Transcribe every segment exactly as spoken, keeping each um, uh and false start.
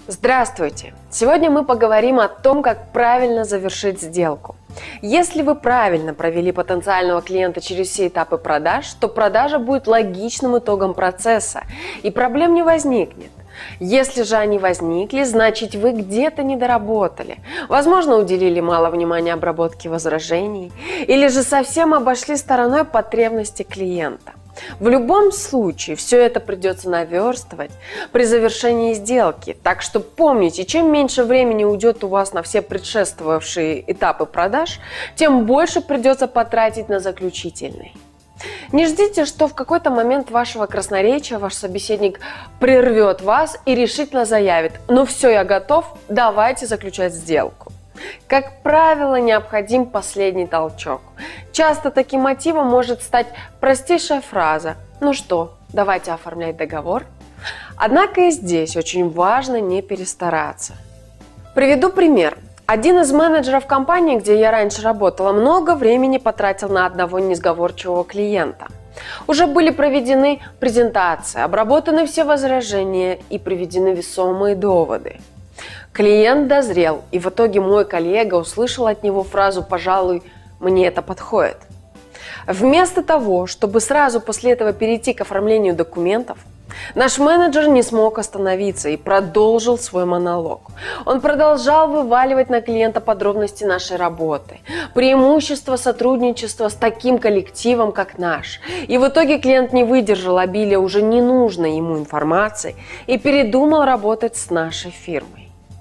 Здравствуйте! Сегодня мы поговорим о том, как правильно завершить сделку. Если вы правильно провели потенциального клиента через все этапы продаж, то продажа будет логичным итогом процесса, и проблем не возникнет. Если же они возникли, значит вы где-то недоработали. Возможно, уделили мало внимания обработке возражений, или же совсем обошли стороной потребности клиента. В любом случае, все это придется наверстывать при завершении сделки. Так что помните, чем меньше времени уйдет у вас на все предшествовавшие этапы продаж, тем больше придется потратить на заключительный. Не ждите, что в какой-то момент вашего красноречия ваш собеседник прервет вас и решительно заявит: «Ну все, я готов, давайте заключать сделку». Как правило, необходим последний толчок. Часто таким мотивом может стать простейшая фраза: «Ну что, давайте оформлять договор». Однако и здесь очень важно не перестараться. Приведу пример. Один из менеджеров компании, где я раньше работала, много времени потратил на одного несговорчивого клиента. Уже были проведены презентации, обработаны все возражения и приведены весомые доводы. Клиент дозрел, и в итоге мой коллега услышал от него фразу: «Пожалуй, мне это подходит». Вместо того, чтобы сразу после этого перейти к оформлению документов, наш менеджер не смог остановиться и продолжил свой монолог. Он продолжал вываливать на клиента подробности нашей работы, преимущества сотрудничества с таким коллективом, как наш. И в итоге клиент не выдержал обилия уже ненужной ему информации и передумал работать с нашей фирмой.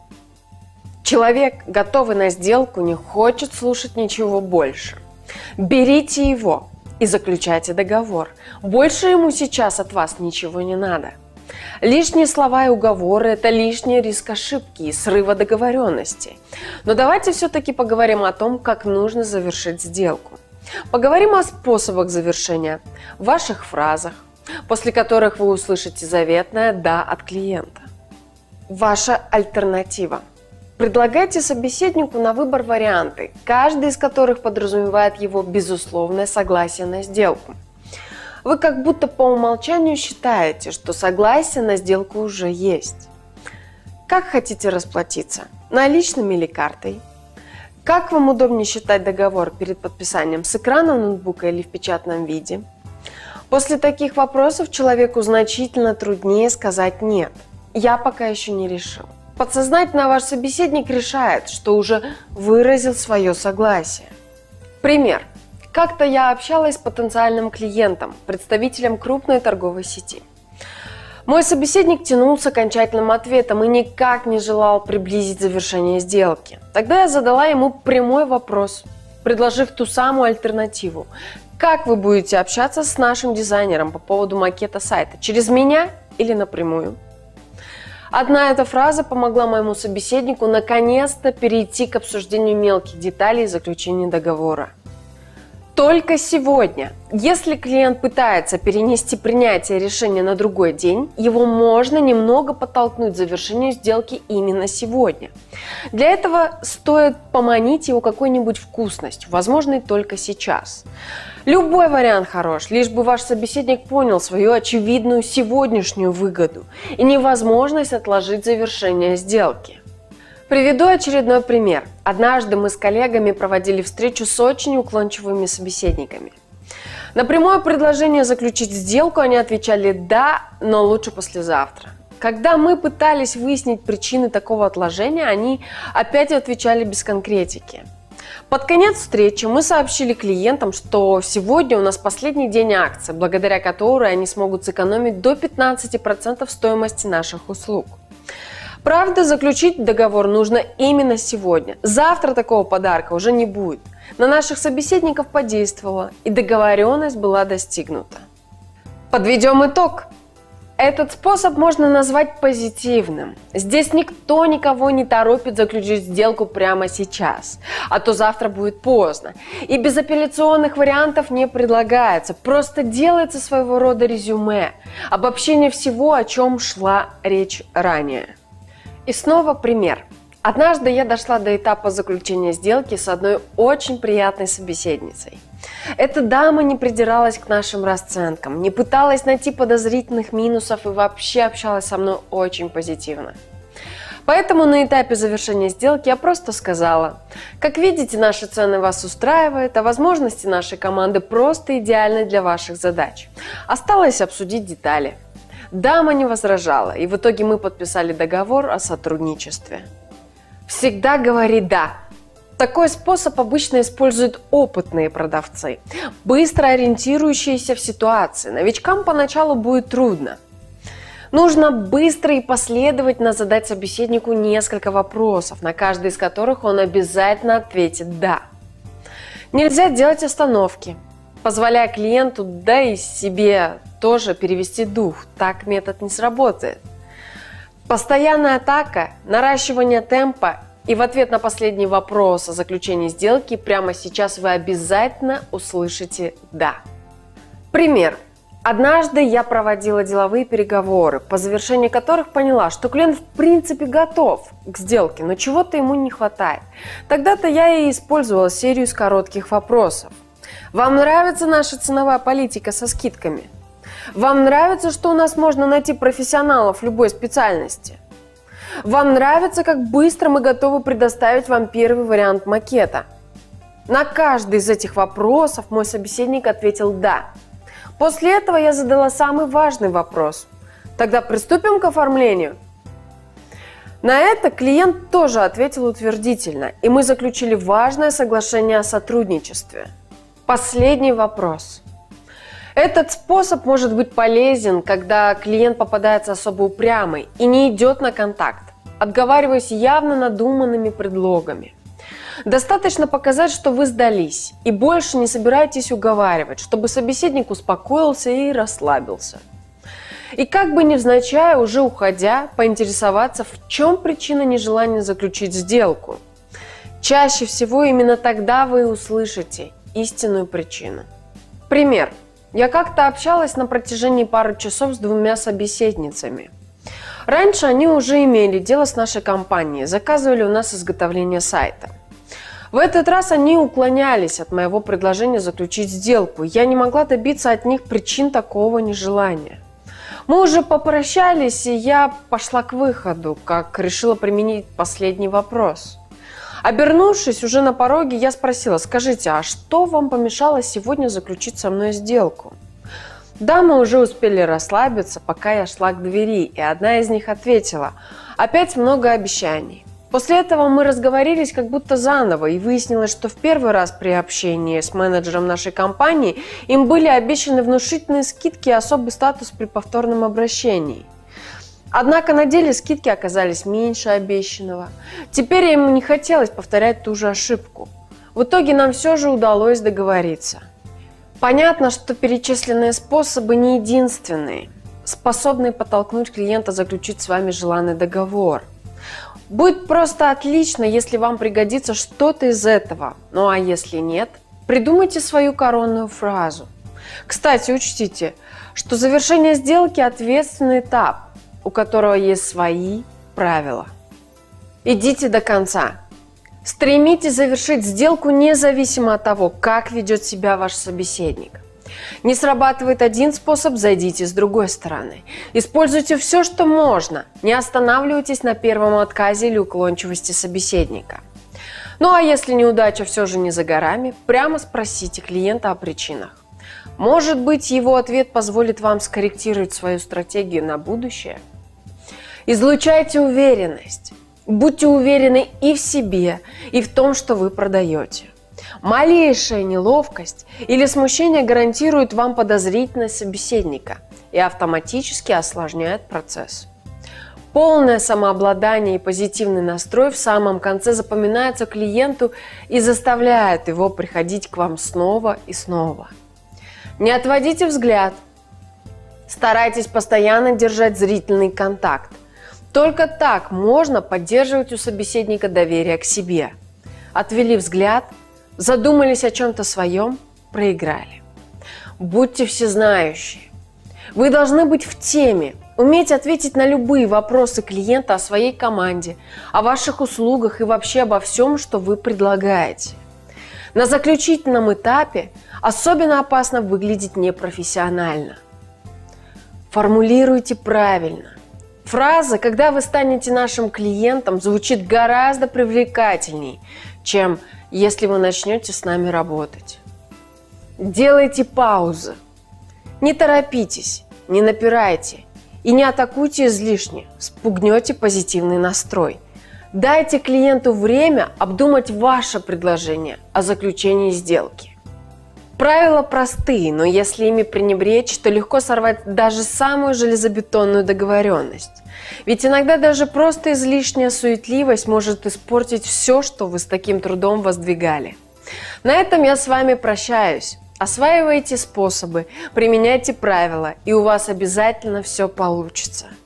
Человек, готовый на сделку, не хочет слушать ничего больше. Берите его и заключайте договор. Больше ему сейчас от вас ничего не надо. Лишние слова и уговоры – это лишний риск ошибки и срыва договоренности. Но давайте все-таки поговорим о том, как нужно завершить сделку. Поговорим о способах завершения, ваших фразах, после которых вы услышите заветное «да» от клиента. Ваша альтернатива. Предлагайте собеседнику на выбор варианты, каждый из которых подразумевает его безусловное согласие на сделку. Вы как будто по умолчанию считаете, что согласие на сделку уже есть. Как хотите расплатиться? Наличными или картой? Как вам удобнее считать договор перед подписанием: с экрана ноутбука или в печатном виде? После таких вопросов человеку значительно труднее сказать «нет, я пока еще не решил». Подсознательно ваш собеседник решает, что уже выразил свое согласие. Пример. Как-то я общалась с потенциальным клиентом, представителем крупной торговой сети. Мой собеседник тянул с окончательным ответом и никак не желал приблизить завершение сделки. Тогда я задала ему прямой вопрос, предложив ту самую альтернативу. Как вы будете общаться с нашим дизайнером по поводу макета сайта? Через меня или напрямую? Одна эта фраза помогла моему собеседнику наконец-то перейти к обсуждению мелких деталей заключения договора. Только сегодня, если клиент пытается перенести принятие решения на другой день, его можно немного подтолкнуть к завершению сделки именно сегодня. Для этого стоит поманить его какой-нибудь вкусностью, возможно, только сейчас. Любой вариант хорош, лишь бы ваш собеседник понял свою очевидную сегодняшнюю выгоду и невозможность отложить завершение сделки. Приведу очередной пример. Однажды мы с коллегами проводили встречу с очень уклончивыми собеседниками. На прямое предложение заключить сделку они отвечали «да, но лучше послезавтра». Когда мы пытались выяснить причины такого отложения, они опять отвечали без конкретики. Под конец встречи мы сообщили клиентам, что сегодня у нас последний день акции, благодаря которой они смогут сэкономить до пятнадцати процентов стоимости наших услуг. Правда, заключить договор нужно именно сегодня. Завтра такого подарка уже не будет. На наших собеседников подействовало, и договоренность была достигнута. Подведем итог. Этот способ можно назвать позитивным. Здесь никто никого не торопит заключить сделку прямо сейчас, а то завтра будет поздно. И безапелляционных вариантов не предлагается, просто делается своего рода резюме, обобщение всего, о чем шла речь ранее. И снова пример. Однажды я дошла до этапа заключения сделки с одной очень приятной собеседницей. Эта дама не придиралась к нашим расценкам, не пыталась найти подозрительных минусов и вообще общалась со мной очень позитивно. Поэтому на этапе завершения сделки я просто сказала: как видите, наши цены вас устраивают, а возможности нашей команды просто идеальны для ваших задач. Осталось обсудить детали. Дама не возражала, и в итоге мы подписали договор о сотрудничестве. Всегда говори «да». Такой способ обычно используют опытные продавцы, быстро ориентирующиеся в ситуации. Новичкам поначалу будет трудно. Нужно быстро и последовательно задать собеседнику несколько вопросов, на каждый из которых он обязательно ответит «да». Нельзя делать остановки, позволяя клиенту, да и себе тоже перевести дух. Так метод не сработает. Постоянная атака, наращивание темпа и в ответ на последний вопрос о заключении сделки прямо сейчас вы обязательно услышите «да». Пример. Однажды я проводила деловые переговоры, по завершении которых поняла, что клиент в принципе готов к сделке, но чего-то ему не хватает. Тогда-то я и использовала серию из коротких вопросов. Вам нравится наша ценовая политика со скидками? Вам нравится, что у нас можно найти профессионалов любой специальности? Вам нравится, как быстро мы готовы предоставить вам первый вариант макета? На каждый из этих вопросов мой собеседник ответил «да». После этого я задала самый важный вопрос. Тогда приступим к оформлению? На это клиент тоже ответил утвердительно, и мы заключили важное соглашение о сотрудничестве. Последний вопрос. Этот способ может быть полезен, когда клиент попадается особо упрямый и не идет на контакт, отговариваясь явно надуманными предлогами. Достаточно показать, что вы сдались и больше не собираетесь уговаривать, чтобы собеседник успокоился и расслабился. И как бы невзначай, уже уходя, поинтересоваться, в чем причина нежелания заключить сделку. Чаще всего именно тогда вы услышите истинную причину. Пример. Я как-то общалась на протяжении пары часов с двумя собеседницами. Раньше они уже имели дело с нашей компанией, заказывали у нас изготовление сайта. В этот раз они уклонялись от моего предложения заключить сделку. Я не могла добиться от них причин такого нежелания. Мы уже попрощались, и я пошла к выходу, как решила применить последний вопрос. Обернувшись уже на пороге, я спросила: скажите, а что вам помешало сегодня заключить со мной сделку? Дамы уже успели расслабиться, пока я шла к двери, и одна из них ответила: опять много обещаний. После этого мы разговорились как будто заново, и выяснилось, что в первый раз при общении с менеджером нашей компании им были обещаны внушительные скидки и особый статус при повторном обращении. Однако на деле скидки оказались меньше обещанного. Теперь им не хотелось повторять ту же ошибку. В итоге нам все же удалось договориться. Понятно, что перечисленные способы не единственные, способные подтолкнуть клиента заключить с вами желанный договор. Будет просто отлично, если вам пригодится что-то из этого. Ну а если нет, придумайте свою коронную фразу. Кстати, учтите, что завершение сделки – ответственный этап, у которого есть свои правила. Идите до конца. Стремитесь завершить сделку независимо от того, как ведет себя ваш собеседник. Не срабатывает один способ, зайдите с другой стороны. Используйте все, что можно. Не останавливайтесь на первом отказе или уклончивости собеседника. Ну а если неудача все же не за горами, прямо спросите клиента о причинах. Может быть, его ответ позволит вам скорректировать свою стратегию на будущее. Излучайте уверенность. Будьте уверены и в себе, и в том, что вы продаете. Малейшая неловкость или смущение гарантирует вам подозрительность собеседника и автоматически осложняет процесс. Полное самообладание и позитивный настрой в самом конце запоминаются клиенту и заставляют его приходить к вам снова и снова. Не отводите взгляд. Старайтесь постоянно держать зрительный контакт. Только так можно поддерживать у собеседника доверие к себе. Отвели взгляд, задумались о чем-то своем, проиграли. Будьте всезнающие. Вы должны быть в теме, уметь ответить на любые вопросы клиента о своей команде, о ваших услугах и вообще обо всем, что вы предлагаете. На заключительном этапе особенно опасно выглядеть непрофессионально. Формулируйте правильно. Фраза «когда вы станете нашим клиентом» звучит гораздо привлекательней, чем «если вы начнете с нами работать». Делайте паузы. Не торопитесь, не напирайте и не атакуйте излишне, спугнете позитивный настрой. Дайте клиенту время обдумать ваше предложение о заключении сделки. Правила простые, но если ими пренебречь, то легко сорвать даже самую железобетонную договоренность. Ведь иногда даже просто излишняя суетливость может испортить все, что вы с таким трудом воздвигали. На этом я с вами прощаюсь. Осваивайте способы, применяйте правила, и у вас обязательно все получится.